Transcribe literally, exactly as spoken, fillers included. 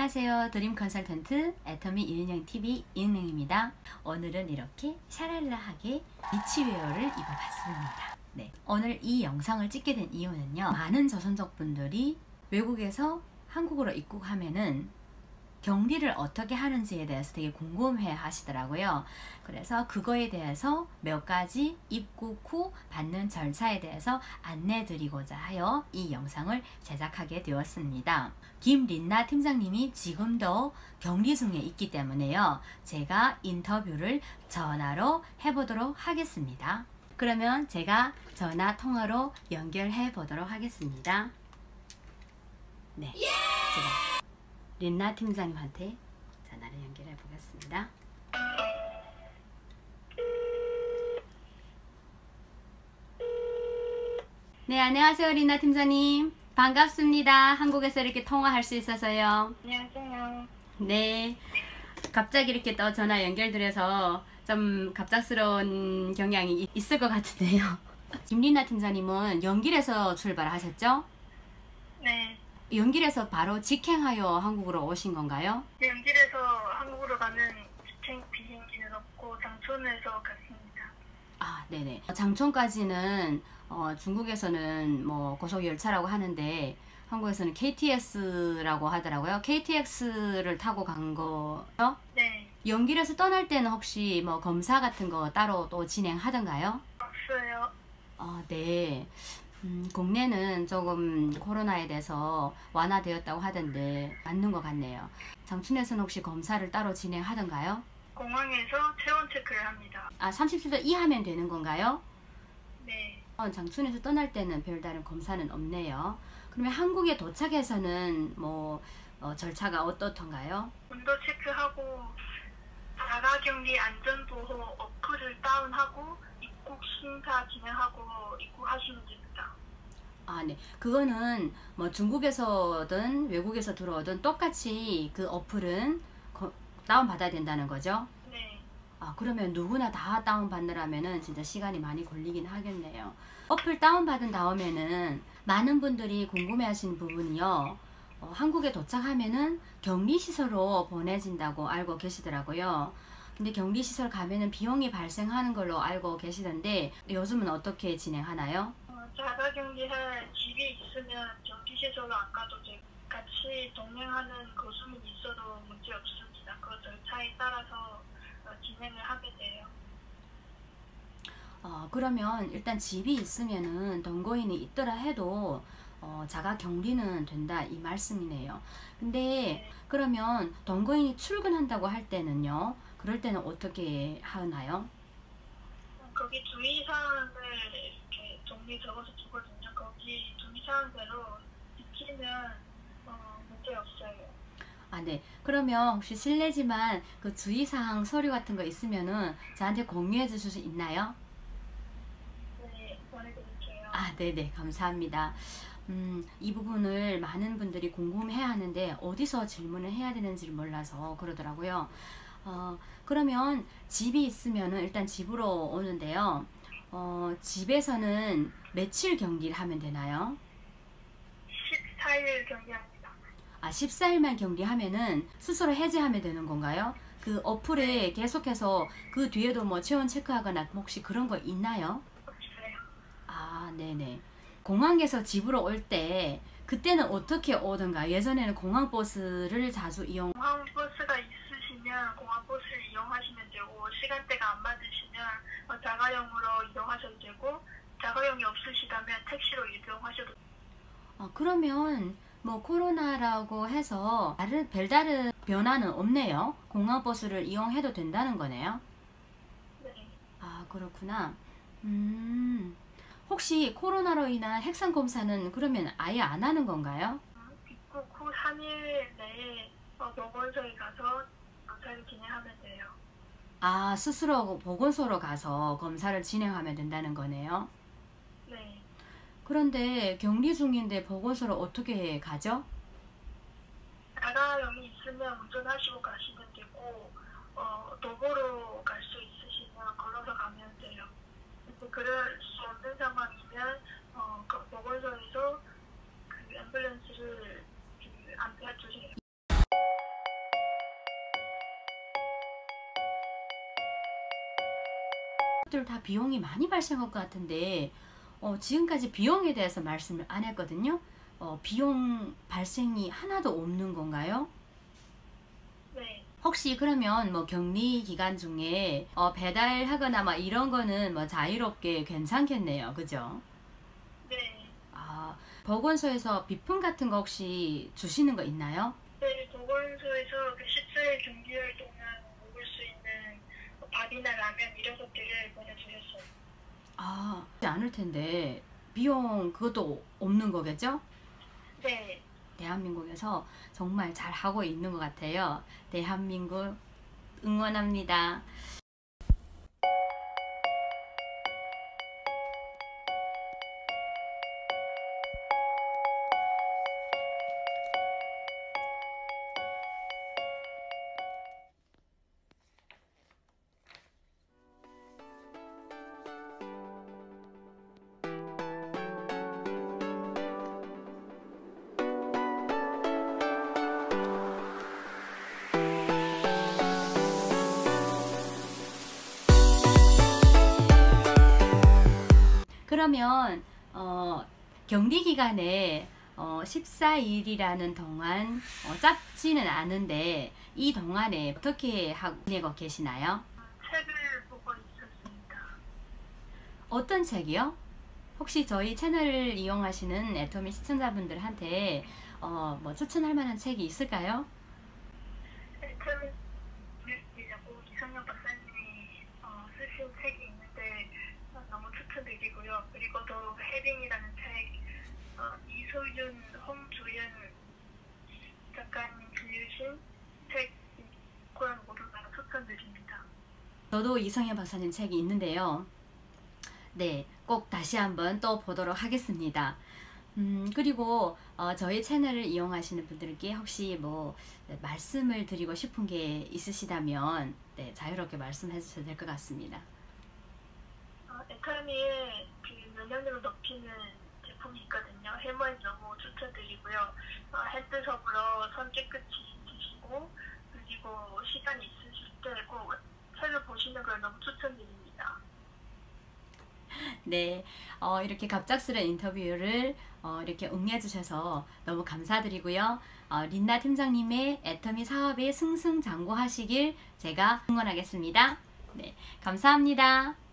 안녕하세요. 드림 컨설턴트 애터미 이은영 티비 이은영입니다. 오늘은 이렇게 샤랄라하게 비치웨어를 입어봤습니다. 네, 오늘 이 영상을 찍게 된 이유는요, 많은 조선족 분들이 외국에서 한국으로 입국하면은 격리를 어떻게 하는지에 대해서 되게 궁금해 하시더라고요. 그래서 그거에 대해서 몇 가지 입국 후 받는 절차에 대해서 안내 드리고자 하여 이 영상을 제작하게 되었습니다. 김린나 팀장님이 지금도 격리 중에 있기 때문에요, 제가 인터뷰를 전화로 해보도록 하겠습니다. 그러면 제가 전화 통화로 연결해 보도록 하겠습니다. 네, 제가 린나 팀장님한테 전화를 연결해 보겠습니다. 네, 안녕하세요. 린나 팀장님. 반갑습니다. 한국에서 이렇게 통화할 수 있어서요. 안녕하세요. 네, 갑자기 이렇게 또 전화 연결드려서 좀 갑작스러운 경향이 있을 것 같은데요. 김린나 팀장님은 연길에서 출발하셨죠? 네. 연길에서 바로 직행하여 한국으로 오신 건가요? 네, 연길에서 한국으로 가는 직행 비행기는 없고 장촌에서 갔습니다. 아, 네네. 장촌까지는 어, 중국에서는 뭐 고속열차라고 하는데 한국에서는 케이티엑스라고 하더라고요. 케이티엑스를 타고 간 거요? 네. 연길에서 떠날 때는 혹시 뭐 검사 같은 거 따로 또 진행하던가요? 없어요. 아, 네. 음, 국내는 조금 코로나에 대해서 완화되었다고 하던데 맞는 것 같네요. 장춘에서는 혹시 검사를 따로 진행하던가요? 공항에서 체온 체크를 합니다. 아, 삼십 세 이하면 되는 건가요? 네. 어, 장춘에서 떠날 때는 별다른 검사는 없네요. 그러면 한국에 도착해서는 뭐 어, 절차가 어떻던가요? 온도 체크하고 자가격리 안전보호 어플을 다운하고 입국 심사 진행하고 입국하시면 됩니다. 아, 네. 그거는 뭐 중국에서든 외국에서 들어오든 똑같이 그 어플은 거, 다운받아야 된다는 거죠? 네. 아, 그러면 누구나 다 다운받느라면은 진짜 시간이 많이 걸리긴 하겠네요. 어플 다운받은 다음에는 많은 분들이 궁금해 하시는 부분이요, 어, 한국에 도착하면은 격리시설로 보내진다고 알고 계시더라고요. 근데 격리시설 가면은 비용이 발생하는 걸로 알고 계시던데 요즘은 어떻게 진행하나요? 어, 자가격리할 집이 있으면 격리시설로 안 가도 되고 같이 동행하는 거주민이 있어도 문제 없습니다. 그 절차에 따라서 어, 진행을 하게 돼요. 어, 그러면 일단 집이 있으면은 동거인이 있더라 해도 어, 자가 격리는 된다 이 말씀이네요. 근데 네. 그러면 동거인이 출근한다고 할 때는요, 그럴 때는 어떻게 하나요? 어, 거기 주의사항을 이렇게 종이에 적어서 주거든요. 거기 주의사항대로 지키면 어, 문제 없어요. 아, 네. 그러면 혹시 실례지만 그 주의사항 서류 같은 거 있으면은 저한테 공유해 주실 수 있나요? 네, 보내드릴게요. 아, 네네. 감사합니다. 음, 이 부분을 많은 분들이 궁금해 하는데 어디서 질문을 해야 되는지를 몰라서 그러더라고요. 어, 그러면 집이 있으면은 일단 집으로 오는데요. 어, 집에서는 며칠 격리를 하면 되나요? 십사 일 격리합니다. 아, 십사 일만 격리하면은 스스로 해제하면 되는 건가요? 그 어플에 계속해서 그 뒤에도 뭐 체온 체크하거나 혹시 그런 거 있나요? 없어요. 아, 네네. 공항에서 집으로 올 때 그때는 어떻게 오던가? 예전에는 공항버스를 자주 이용. 공항 버스가 있으시면 공항 버스를 이용하시면 되고 시간대가 안 맞으시면 어, 자가용으로 이동하셔도 되고 자가용이 없으시다면 택시로 이동하셔도 돼요. 아, 그러면 뭐 코로나라고 해서 다른 별다른 변화는 없네요. 공항버스를 이용해도 된다는 거네요. 네. 아, 그렇구나. 음, 혹시 코로나로 인한 핵산 검사는 그러면 아예 안 하는 건가요? 어, 입국 후 삼 일 내에 어, 보건소에 가서 검사를 진행하면 돼요. 아, 스스로 보건소로 가서 검사를 진행하면 된다는 거네요. 네. 그런데 격리 중인데 보건소를 어떻게 가죠? 자가용이 있으면 운전하시고 가시면 되고 어, 도보로 갈 수 있으시면 걸어서 가면 돼요. 근데 그럴 수 없는 상황이면 어, 그 보건소에서 그 앰뷸런스를 그 안내해 주세요. 것들 다 비용이 많이 발생할 것 같은데 어, 지금까지 비용에 대해서 말씀을 안 했거든요. 어, 비용 발생이 하나도 없는 건가요? 네. 혹시 그러면 뭐 격리 기간 중에 어, 배달하거나 막 이런 거는 뭐 자유롭게 괜찮겠네요. 그죠? 네. 아, 보건소에서 비품 같은 거 혹시 주시는 거 있나요? 네, 보건소에서 그 십사 일 경비월 동안 먹을 수 있는 뭐 밥이나 라면 이런 것들을 보내주셨어요. 아, 그렇지 않을 텐데 비용 그것도 없는 거겠죠? 네. 대한민국에서 정말 잘 하고 있는 것 같아요. 대한민국 응원합니다. 그러면 어, 격리 기간에 어, 십사 일이라는 동안 어, 짧지는 않은데 이 동안에 어떻게 하고 지내고 계시나요? 책을 보고 있었습니다. 어떤 책이요? 혹시 저희 채널을 이용하시는 애터미 시청자분들한테 어, 뭐 추천할 만한 책이 있을까요? 애터미라고 이성현 박사님이 어, 쓰신 책이 있는데 어, 너무 추천드리고요. 그리고 또 해빙이라는 책, 어, 이소윤, 홍조연 작가님 지으신 책 이권 모두 다 추천드립니다. 저도 이성현 박사님 책이 있는데요. 네, 꼭 다시 한번 또 보도록 하겠습니다. 음, 그리고 어, 저희 채널을 이용하시는 분들께 혹시 뭐 말씀을 드리고 싶은 게 있으시다면 네, 자유롭게 말씀해 주셔도 될 것 같습니다. 어, 애터미에 그 면역력을 높이는 제품이 있거든요. 해머에 너무 추천드리고요. 어, 핸드섭으로 손 깨끗이 씻으시고 그리고 시간 있으실 때 꼭 책을 보시는 걸 너무 추천드립니다. 네, 어, 이렇게 갑작스런 인터뷰를 어, 이렇게 응해 주셔서 너무 감사드리고요. 어, 린나 팀장님의 애터미 사업에 승승장구하시길 제가 응원하겠습니다. 네, 감사합니다.